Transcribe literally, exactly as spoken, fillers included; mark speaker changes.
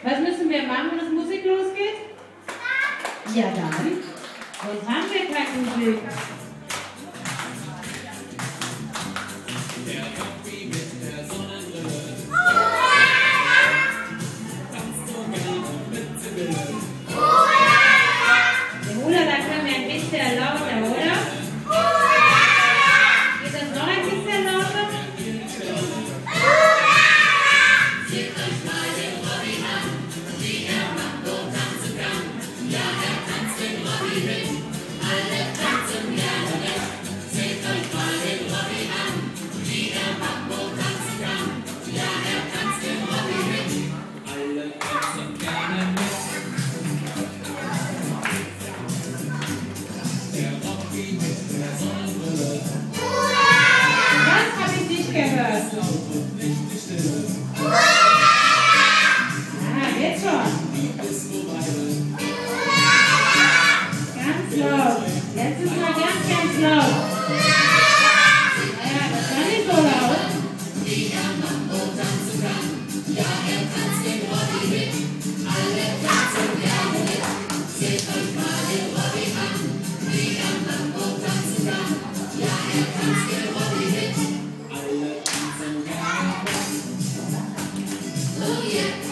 Speaker 1: Was müssen wir machen, wenn das Musik losgeht? Ja dann. Sonst haben wir keine Musik.
Speaker 2: Der Papi mit der Sonnenbrille tanzt so gerne mit Sibylle.
Speaker 1: Der Hula, da können wir ein bisschen lauter, oder? Geht das noch ein bisschen lauter?
Speaker 2: Seht euch mal den Robby an, wie er Mambo tanzen kann. Ja, er tanzt den Robby mit, alle tanzen gerne mit. Seht euch mal den Robby an, wie er Mambo tanzen kann. Ja, er tanzt den Robby mit, alle tanzen gerne mit. Der Robby mit der Sonnenbrille.
Speaker 1: Das habe ich nicht gehört.
Speaker 2: Laut und nicht die Stille.
Speaker 1: Ah, jetzt schon.
Speaker 2: Die ist vorbei.
Speaker 1: Ganz laut. Jetzt ist mal ganz, ganz laut. Ja, das war nicht so laut.
Speaker 2: Wie er Mambo tanzen kann. Ja, er tanzt den Robby mit. Alle tanzen gerne mit. Seht euch mal den Robby an. Wie er Mambo tanzen kann. Ja, er tanzt den Robby mit. Alle tanzen gerne mit. Oh yeah.